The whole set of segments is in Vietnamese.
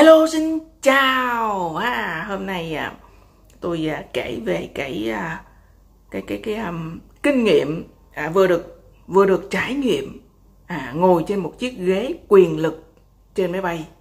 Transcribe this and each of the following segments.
Hello, xin chào. Hôm nay tôi kể về cái kinh nghiệm vừa được trải nghiệm ngồi trên một chiếc ghế quyền lực trên máy bay.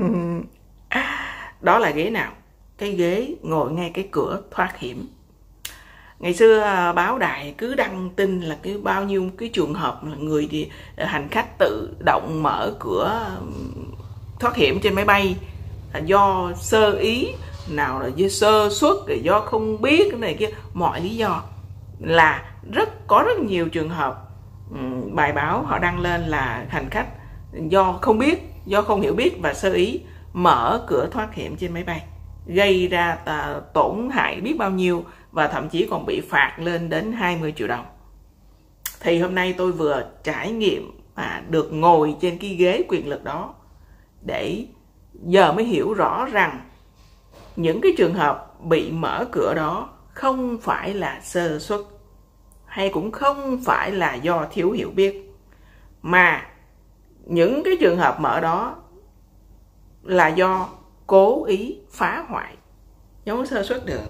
Đó là ghế nào? Cái ghế ngồi ngay cái cửa thoát hiểm. Ngày xưa báo đài cứ đăng tin là bao nhiêu cái trường hợp là hành khách tự động mở cửa thoát hiểm trên máy bay do sơ ý, nào là do sơ suất, do không biết cái này kia, mọi lý do là có rất nhiều trường hợp. Bài báo họ đăng lên là hành khách do không biết, do không hiểu biết và sơ ý mở cửa thoát hiểm trên máy bay, gây ra tổn hại biết bao nhiêu và thậm chí còn bị phạt lên đến 20 triệu đồng. Thì hôm nay tôi vừa trải nghiệm được ngồi trên cái ghế quyền lực đó, để giờ mới hiểu rõ rằng những cái trường hợp bị mở cửa đó không phải là sơ suất, hay cũng không phải là do thiếu hiểu biết, mà những cái trường hợp mở đó là do cố ý phá hoại, không sơ suất được.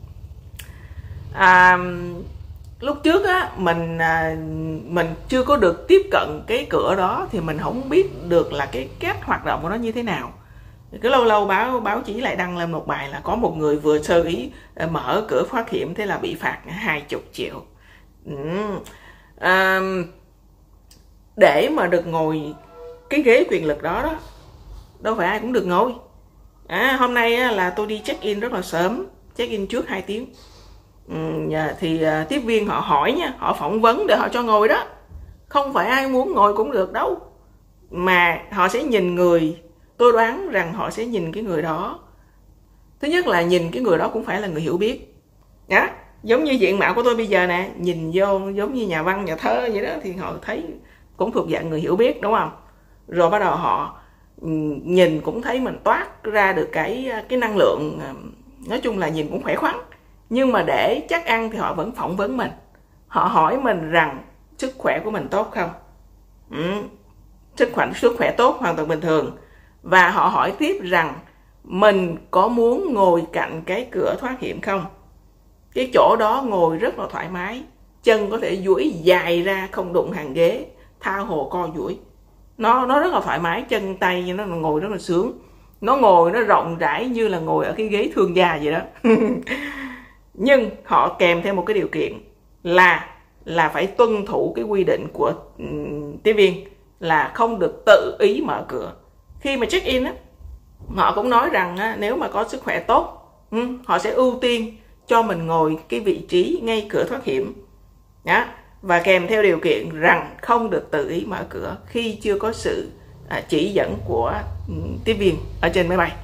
Lúc trước mình chưa có được tiếp cận cái cửa đó thì mình không biết được là cái cách hoạt động của nó như thế nào. Cứ lâu lâu báo chí lại đăng lên một bài là có một người vừa sơ ý mở cửa thoát hiểm, thế là bị phạt 20 triệu. Để mà được ngồi cái ghế quyền lực đó đâu phải ai cũng được ngồi. Hôm nay là tôi đi check in rất là sớm, check in trước 2 tiếng. Thì tiếp viên họ hỏi nha, họ phỏng vấn để họ cho ngồi đó. Không phải ai muốn ngồi cũng được đâu, mà họ sẽ nhìn người. Tôi đoán rằng họ sẽ nhìn cái người đó. Thứ nhất là nhìn cái người đó cũng phải là người hiểu biết. Giống như diện mạo của tôi bây giờ nè, nhìn vô giống như nhà văn, nhà thơ vậy đó, thì họ thấy cũng thuộc dạng người hiểu biết, đúng không? Rồi bắt đầu họ nhìn cũng thấy mình toát ra được cái năng lượng, nói chung là nhìn cũng khỏe khoắn. Nhưng mà để chắc ăn thì họ vẫn phỏng vấn mình. Họ hỏi mình rằng sức khỏe của mình tốt không? Sức khỏe tốt, hoàn toàn bình thường. Và họ hỏi tiếp rằng mình có muốn ngồi cạnh cái cửa thoát hiểm không? Cái chỗ đó ngồi rất là thoải mái, chân có thể duỗi dài ra không đụng hàng ghế, tha hồ co duỗi. Nó rất là thoải mái, chân tay nó ngồi rất là sướng. Nó ngồi nó rộng rãi như là ngồi ở cái ghế thương gia vậy đó. Nhưng họ kèm theo một cái điều kiện là phải tuân thủ cái quy định của tiếp viên là không được tự ý mở cửa. Khi mà check in họ cũng nói rằng nếu mà có sức khỏe tốt, họ sẽ ưu tiên cho mình ngồi cái vị trí ngay cửa thoát hiểm. Và kèm theo điều kiện rằng không được tự ý mở cửa khi chưa có sự chỉ dẫn của tiếp viên ở trên máy bay.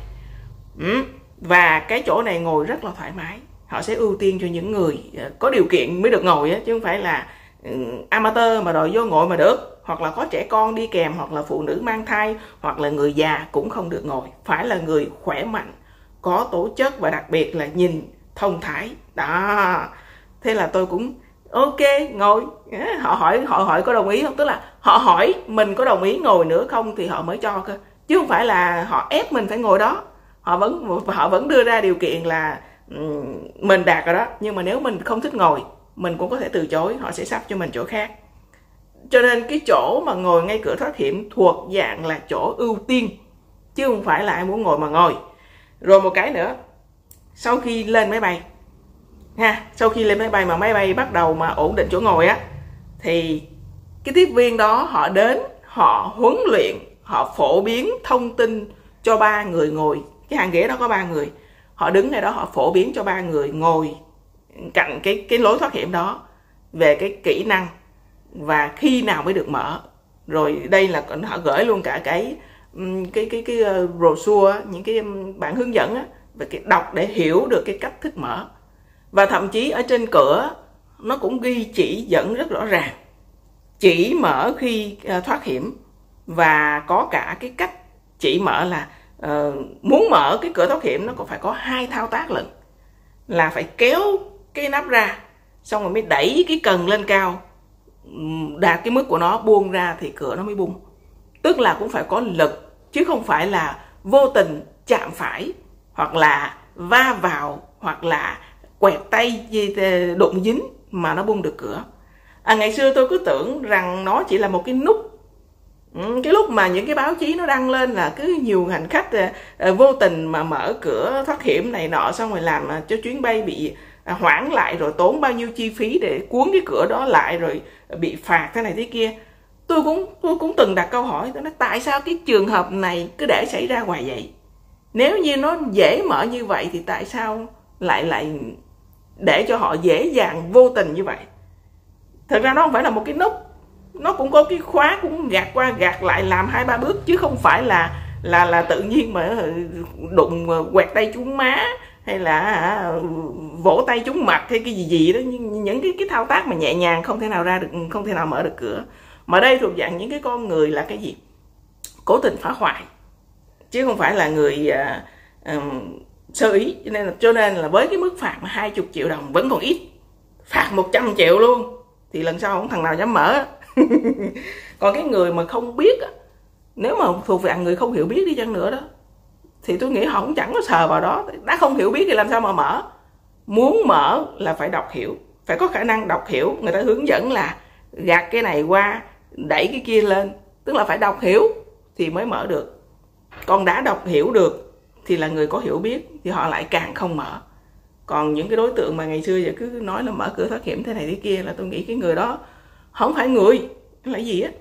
Và cái chỗ này ngồi rất là thoải mái. Họ sẽ ưu tiên cho những người có điều kiện mới được ngồi, chứ không phải là amateur mà đòi vô ngồi mà được. Hoặc là có trẻ con đi kèm, hoặc là phụ nữ mang thai, hoặc là người già cũng không được ngồi. Phải là người khỏe mạnh, có tố chất và đặc biệt là nhìn thông thái đó. Thế là tôi cũng ok ngồi. Họ hỏi có đồng ý không, tức là họ hỏi mình có đồng ý ngồi nữa không thì họ mới cho cơ, chứ không phải là họ ép mình phải ngồi đó. Họ vẫn đưa ra điều kiện là mình đạt rồi đó, nhưng mà nếu mình không thích ngồi, mình cũng có thể từ chối, họ sẽ sắp cho mình chỗ khác. Cho nên cái chỗ mà ngồi ngay cửa thoát hiểm thuộc dạng là chỗ ưu tiên, chứ không phải là ai muốn ngồi mà ngồi. Rồi một cái nữa, sau khi lên máy bay mà máy bay bắt đầu mà ổn định chỗ ngồi thì cái tiếp viên đó họ đến, họ huấn luyện, họ phổ biến thông tin cho 3 người ngồi. Cái hàng ghế đó có 3 người, họ đứng ngay đó, họ phổ biến cho 3 người ngồi cạnh cái lối thoát hiểm đó về cái kỹ năng và khi nào mới được mở. Rồi đây là họ gửi luôn cả cái brochure, những cái bản hướng dẫn về cái đọc để hiểu được cái cách thức mở. Và thậm chí ở trên cửa nó cũng ghi chỉ dẫn rất rõ ràng, chỉ mở khi thoát hiểm, và có cả cái cách chỉ mở là muốn mở cái cửa thoát hiểm nó còn phải có 2 thao tác lận, là phải kéo cái nắp ra, xong rồi mới đẩy cái cần lên cao, đạt cái mức của nó, buông ra thì cửa nó mới bung. Tức là cũng phải có lực, chứ không phải là vô tình chạm phải, hoặc là va vào, hoặc là quẹt tay đụng dính mà nó bung được cửa. Ngày xưa tôi cứ tưởng rằng nó chỉ là một cái nút. Cái lúc mà những cái báo chí nó đăng lên là cứ nhiều hành khách vô tình mà mở cửa thoát hiểm này nọ, xong rồi làm cho chuyến bay bị hoãn lại, rồi tốn bao nhiêu chi phí để cuốn cái cửa đó lại, rồi bị phạt thế này thế kia. Tôi cũng từng đặt câu hỏi, tôi nói tại sao cái trường hợp này cứ để xảy ra hoài vậy? Nếu như nó dễ mở như vậy thì tại sao lại để cho họ dễ dàng vô tình như vậy? Thật ra nó không phải là một cái nút, nó cũng có cái khóa, cũng gạt qua gạt lại làm 2-3 bước, chứ không phải là tự nhiên mà đụng quẹt tay trúng má, hay là vỗ tay trúng mặt hay cái gì đó. Những cái thao tác mà nhẹ nhàng không thể nào ra được, không thể nào mở được cửa. Mà đây thuộc dạng những cái con người là cái gì? Cố tình phá hoại, chứ không phải là người sơ ý. Cho nên là với cái mức phạt mà 20 triệu đồng vẫn còn ít, phạt 100 triệu luôn thì lần sau không thằng nào dám mở. Còn cái người mà không biết, nếu mà thuộc dạng người không hiểu biết đi chăng nữa đó, thì tôi nghĩ họ cũng chẳng có sờ vào đó. Đã không hiểu biết thì làm sao mà mở? Muốn mở là phải đọc hiểu, phải có khả năng đọc hiểu. Người ta hướng dẫn là gạt cái này qua, đẩy cái kia lên, tức là phải đọc hiểu thì mới mở được. Còn đã đọc hiểu được thì là người có hiểu biết, thì họ lại càng không mở. Còn những cái đối tượng mà ngày xưa giờ cứ nói là mở cửa thoát hiểm thế này thế kia, là tôi nghĩ cái người đó không phải người là gì á.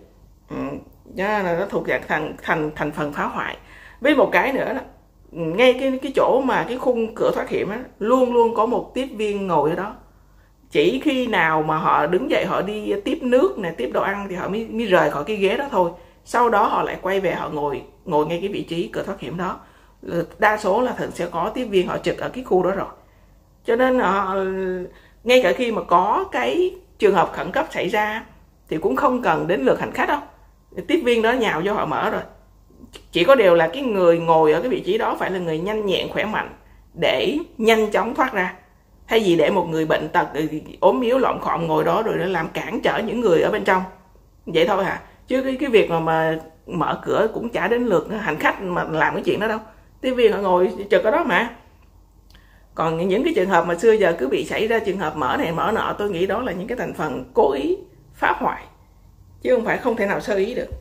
Là nó thuộc dạng thành phần phá hoại. Với một cái nữa đó, ngay cái chỗ mà cái khung cửa thoát hiểm á, luôn luôn có một tiếp viên ngồi ở đó. Chỉ khi nào mà họ đứng dậy họ đi tiếp nước này, tiếp đồ ăn thì họ mới rời khỏi cái ghế đó thôi. Sau đó họ lại quay về, họ ngồi ngay cái vị trí cửa thoát hiểm đó. Đa số là thường sẽ có tiếp viên họ trực ở cái khu đó rồi. Cho nên họ, ngay cả khi mà có cái trường hợp khẩn cấp xảy ra thì cũng không cần đến lượt hành khách đâu, tiếp viên đó nhào vô họ mở rồi. Chỉ có điều là cái người ngồi ở cái vị trí đó phải là người nhanh nhẹn, khỏe mạnh để nhanh chóng thoát ra, thay vì để một người bệnh tật ốm yếu lọn khọm ngồi đó rồi nó làm cản trở những người ở bên trong. Vậy thôi hả? Chứ cái việc mà mở cửa cũng chả đến lượt hành khách mà làm cái chuyện đó đâu. Tiếp viên họ ngồi trực ở đó mà. Còn những cái trường hợp mà xưa giờ cứ bị xảy ra trường hợp mở này mở nọ, tôi nghĩ đó là những cái thành phần cố ý phá hoại, chứ không phải không thể nào sơ ý được.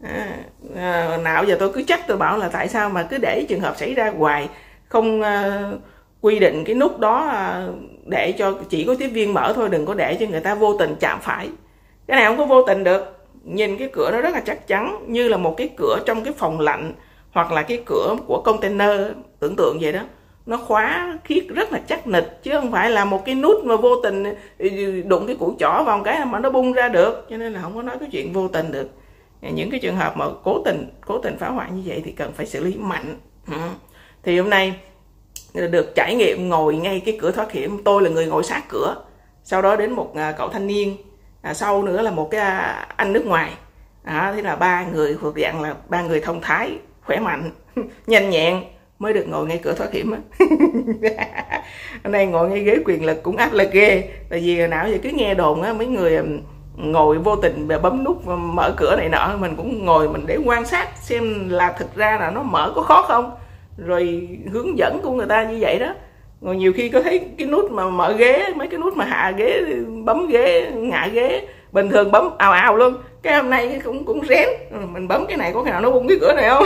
Nào giờ tôi cứ chắc, tôi bảo là tại sao mà cứ để trường hợp xảy ra hoài, không quy định cái nút đó để cho chỉ có tiếp viên mở thôi, đừng có để cho người ta vô tình chạm phải. Cái này không có vô tình được. Nhìn cái cửa nó rất là chắc chắn, như là một cái cửa trong cái phòng lạnh, hoặc là cái cửa của container, tưởng tượng vậy đó. Nó khóa khiết rất là chắc nịch, chứ không phải là một cái nút mà vô tình đụng cái củ chỏ vào một cái mà nó bung ra được. Cho nên là không có nói cái chuyện vô tình được. Những cái trường hợp mà cố tình phá hoại như vậy thì cần phải xử lý mạnh. Thì hôm nay được trải nghiệm ngồi ngay cái cửa thoát hiểm. Tôi là người ngồi sát cửa, sau đó đến một cậu thanh niên, sau nữa là một cái anh nước ngoài. Thế là 3 người thuộc dạng là 3 người thông thái, khỏe mạnh, nhanh nhẹn mới được ngồi ngay cửa thoát hiểm á. Hôm nay ngồi ngay ghế quyền lực cũng áp lực ghê. Tại vì hồi nào giờ cứ nghe đồn á, mấy người ngồi vô tình bấm nút mở cửa này nọ, mình cũng ngồi mình để quan sát xem là thực ra là nó mở có khó không, rồi hướng dẫn của người ta như vậy đó. Rồi nhiều khi có thấy cái nút mà mở ghế, mấy cái nút mà hạ ghế, bấm ghế, ngã ghế, bình thường bấm ào ào luôn. Cái hôm nay cũng rén, mình bấm cái này có khi nào nó bung cái cửa này không?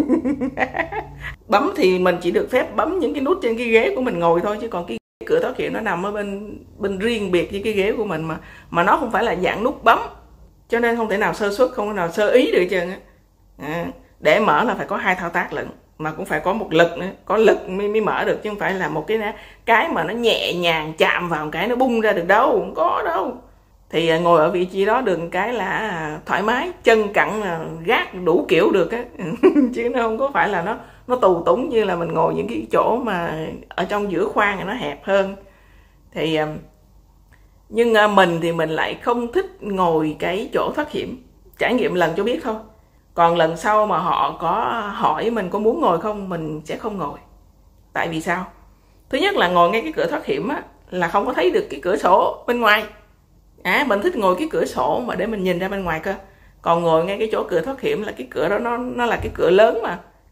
Bấm thì mình chỉ được phép bấm những cái nút trên cái ghế của mình ngồi thôi, chứ còn cái cửa thoát hiểm nó nằm ở bên riêng biệt với cái ghế của mình, mà nó không phải là dạng nút bấm, cho nên không thể nào sơ suất, không thể nào sơ ý được trơn á. Để mở là phải có 2 thao tác lận, mà cũng phải có một lực nữa, có lực mới mở được, chứ không phải là một cái mà nó nhẹ nhàng chạm vào một cái nó bung ra được đâu, không có đâu. Thì ngồi ở vị trí đó được cái là thoải mái, chân cẳng gác đủ kiểu được á. Chứ nó không có phải là nó tù túng như là mình ngồi những cái chỗ mà ở trong giữa khoang nó hẹp hơn. Thì nhưng mình thì mình lại không thích ngồi cái chỗ thoát hiểm, trải nghiệm lần cho biết thôi. Còn lần sau mà họ có hỏi mình có muốn ngồi không, mình sẽ không ngồi. Tại vì sao? Thứ nhất là ngồi ngay cái cửa thoát hiểm á, là không có thấy được cái cửa sổ bên ngoài. Mình thích ngồi cái cửa sổ mà để mình nhìn ra bên ngoài cơ. Còn ngồi ngay cái chỗ cửa thoát hiểm là cái cửa đó nó là cái cửa lớn mà,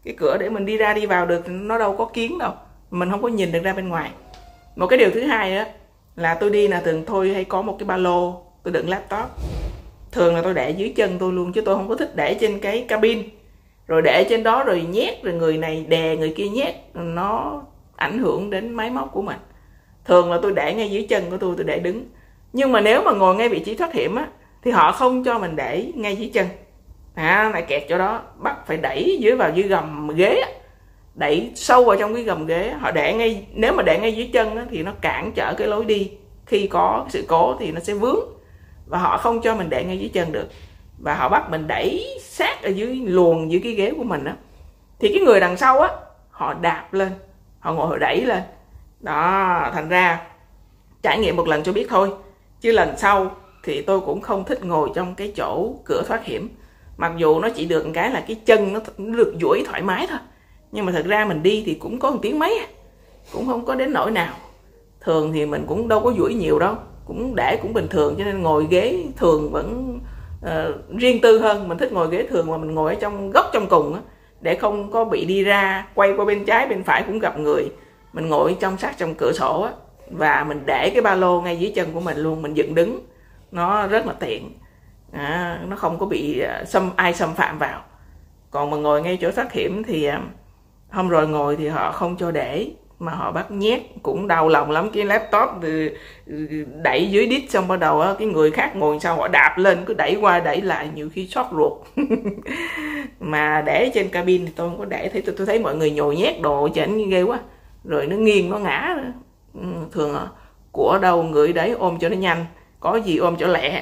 cái cửa để mình đi ra đi vào được, nó đâu có kiến đâu, mình không có nhìn được ra bên ngoài. Một cái điều thứ hai á là tôi đi là thường tôi hay có một cái ba lô tôi đựng laptop, thường là tôi để dưới chân tôi luôn, chứ tôi không có thích để trên cái cabin rồi để trên đó rồi nhét, rồi người này đè người kia nhét, nó ảnh hưởng đến máy móc của mình. Thường là tôi để ngay dưới chân của tôi để đứng. Nhưng mà nếu mà ngồi ngay vị trí thoát hiểm á thì họ không cho mình để ngay dưới chân, lại kẹt chỗ đó, bắt phải đẩy vào dưới gầm ghế, đẩy sâu vào trong cái gầm ghế. Họ để ngay, nếu mà để ngay dưới chân á, thì nó cản trở cái lối đi, khi có sự cố thì nó sẽ vướng, và họ không cho mình để ngay dưới chân được, và họ bắt mình đẩy sát ở dưới luồn dưới cái ghế của mình á. Thì cái người đằng sau á, họ đạp lên, họ ngồi họ đẩy lên đó. Thành ra trải nghiệm một lần cho biết thôi, chứ lần sau thì tôi cũng không thích ngồi trong cái chỗ cửa thoát hiểm. Mặc dù nó chỉ được một cái là cái chân nó được duỗi thoải mái thôi, nhưng mà thật ra mình đi thì cũng có một tiếng mấy, cũng không có đến nỗi nào. Thường thì mình cũng đâu có duỗi nhiều đâu, cũng để cũng bình thường, cho nên ngồi ghế thường vẫn riêng tư hơn. Mình thích ngồi ghế thường mà mình ngồi ở trong góc trong cùng á, để không có bị đi ra quay qua bên trái bên phải cũng gặp người. Mình ngồi trong sát trong cửa sổ á, và mình để cái ba lô ngay dưới chân của mình luôn, mình dựng đứng, nó rất là tiện, nó không có bị ai xâm phạm vào. Còn mà ngồi ngay chỗ thoát hiểm thì hôm rồi ngồi thì họ không cho để, mà họ bắt nhét, cũng đau lòng lắm. Cái laptop đẩy dưới đít, xong bắt đầu cái người khác ngồi sau họ đạp lên, cứ đẩy qua đẩy lại, nhiều khi xót ruột. Mà để trên cabin thì tôi không có để, tôi thấy mọi người nhồi nhét đồ chảnh ghê quá, rồi nó nghiêng nó ngã nữa. Thường của đâu người đấy, ôm cho nó nhanh, có gì ôm cho lẹ.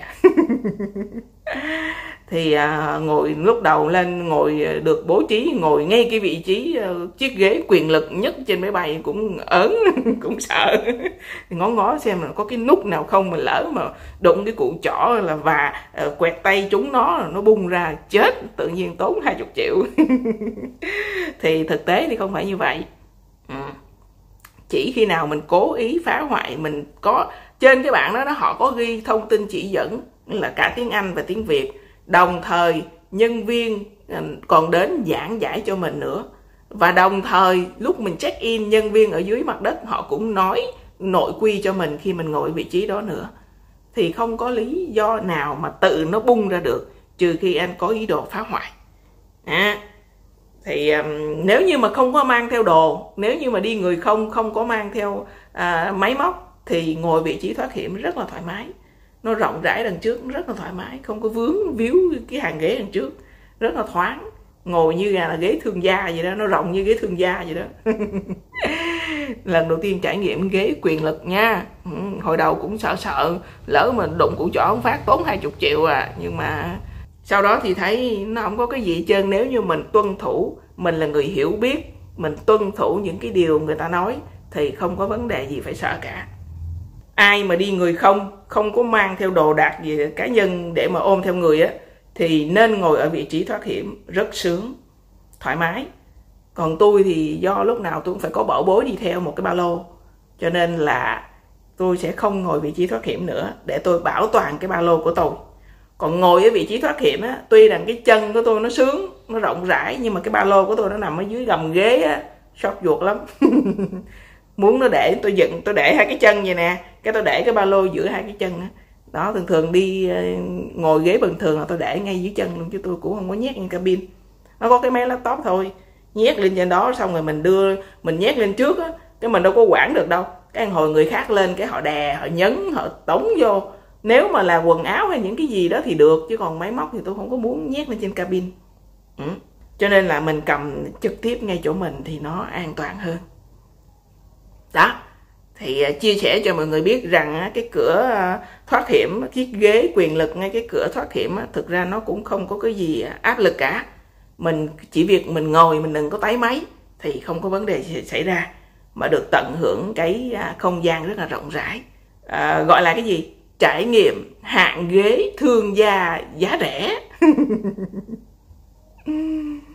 Thì ngồi lúc đầu lên ngồi được bố trí ngồi ngay cái vị trí chiếc ghế quyền lực nhất trên máy bay, cũng ớn. Cũng sợ, ngó ngó xem là có cái nút nào không, mà lỡ mà đụng cái cụ chỏ là và quẹt tay chúng nó bung ra chết, tự nhiên tốn 20 triệu. Thì thực tế thì không phải như vậy. Chỉ khi nào mình cố ý phá hoại, mình có trên cái bảng đó họ có ghi thông tin chỉ dẫn là cả tiếng Anh và tiếng Việt, đồng thời nhân viên còn đến giảng giải cho mình nữa, và đồng thời lúc mình check in, nhân viên ở dưới mặt đất họ cũng nói nội quy cho mình khi mình ngồi vị trí đó nữa. Thì không có lý do nào mà tự nó bung ra được, trừ khi anh có ý đồ phá hoại. Thì nếu như mà không có mang theo đồ, nếu như mà đi người không có mang theo máy móc, thì ngồi vị trí thoát hiểm rất là thoải mái. Nó rộng rãi đằng trước, rất là thoải mái, không có vướng víu cái hàng ghế đằng trước, rất là thoáng, ngồi như là ghế thương gia vậy đó, nó rộng như ghế thương gia vậy đó. Lần đầu tiên trải nghiệm ghế quyền lực nha. Hồi đầu cũng sợ lỡ mà đụng cụ chỏ không phát tốn 20 triệu à, nhưng mà sau đó thì thấy nó không có cái gì hết trơn. Nếu như mình tuân thủ, mình là người hiểu biết, mình tuân thủ những cái điều người ta nói, thì không có vấn đề gì phải sợ cả. Ai mà đi người không có mang theo đồ đạc gì cá nhân để mà ôm theo người á, thì nên ngồi ở vị trí thoát hiểm, rất sướng, thoải mái. Còn tôi thì do lúc nào tôi cũng phải có bảo bối đi theo một cái ba lô, cho nên là tôi sẽ không ngồi vị trí thoát hiểm nữa, để tôi bảo toàn cái ba lô của tôi. Còn ngồi ở vị trí thoát hiểm á, tuy rằng cái chân của tôi nó sướng, nó rộng rãi, nhưng mà cái ba lô của tôi nó nằm ở dưới gầm ghế á, xót ruột lắm. Muốn nó để tôi dựng, tôi để hai cái chân vậy nè, cái tôi để cái ba lô giữa hai cái chân á. Đó, thường đi ngồi ghế bình thường là tôi để ngay dưới chân luôn, chứ tôi cũng không có nhét lên cabin. Nó có cái máy laptop thôi, nhét lên trên đó, xong rồi mình nhét lên trước á, cái mình đâu có quản được đâu. Cái hồi người khác lên cái họ đè, họ nhấn, họ tống vô. Nếu mà là quần áo hay những cái gì đó thì được, chứ còn máy móc thì tôi không có muốn nhét lên trên cabin. Cho nên là mình cầm trực tiếp ngay chỗ mình thì nó an toàn hơn. Đó, thì chia sẻ cho mọi người biết rằng cái cửa thoát hiểm, chiếc ghế quyền lực ngay cái cửa thoát hiểm, thực ra nó cũng không có cái gì áp lực cả. Mình chỉ việc mình ngồi, mình đừng có táy máy thì không có vấn đề xảy ra, mà được tận hưởng cái không gian rất là rộng rãi. Gọi là cái gì? Trải nghiệm hạng ghế thương gia giá rẻ.